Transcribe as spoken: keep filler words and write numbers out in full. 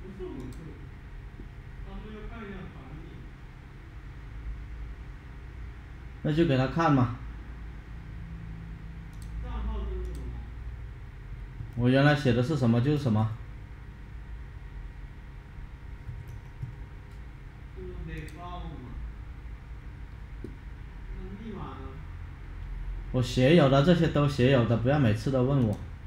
是我是，他们要看一下团体。 那就给他看嘛。 账号是什么？ 我原来写的是什么就是什么。 这个得报嘛。那密码呢？ 我写有的这些都写有的，不要每次都问我。